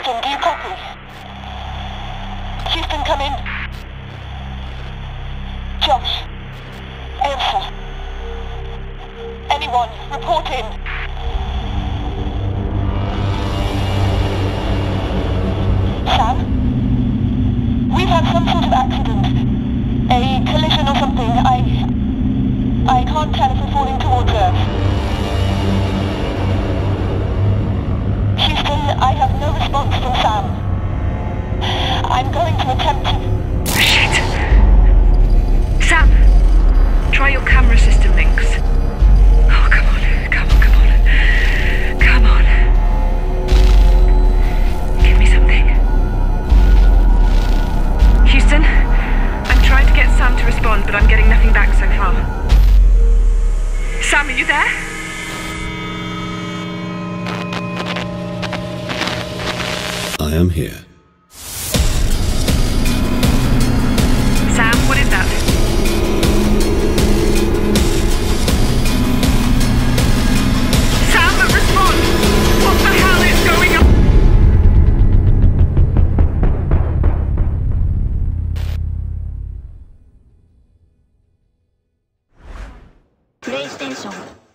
Houston, do you copy? Houston, come in. Josh. Answer. Anyone, report in. Sam? We've had some sort of accident. A collision or something. I can't tell if we're falling towards Earth. Houston, I have no response from Sam. I'm going to attempt to... Shit! Sam! Try your camera system links. Oh, come on, come on, come on. Come on. Give me something. Houston, I'm trying to get Sam to respond, but I'm getting nothing back so far. Sam, are you there? I am here. Sam, what is that? Sam, respond! What the hell is going on? PlayStation